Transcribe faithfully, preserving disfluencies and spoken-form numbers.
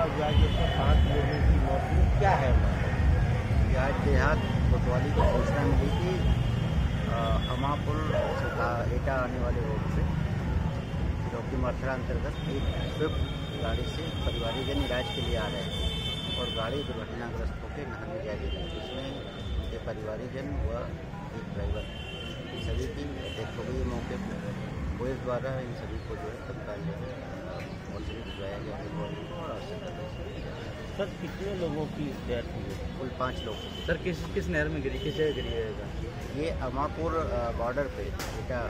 हुआ जिसमें पाँच लोगों की मौत हुई, क्या है ये आज देहात कोतवाली की सूचना मिली थी अमापुर से एटा आने वाले रोड से चौकी मथुरा अंतर्गत एक स्विफ्ट गाड़ी से परिवारिक जन इलाज के लिए आ रहे हैं और गाड़ी दुर्घटनाग्रस्त होकर नहाने जा रही थी, जिसमें उनके परिवारिक जन व एक ड्राइवर सभी की डेथ हो गई मौके पर। पुलिस द्वारा इन सभी को जो है तत्काल जो है हॉस्पिटल भिजवाया गया है और सर कितने लोगों की डेथ हुई? कुल पाँच लोग। सर किस किस नहर में गिरी, किस जगह गिरी है? ये अमापुर बॉर्डर पे एटा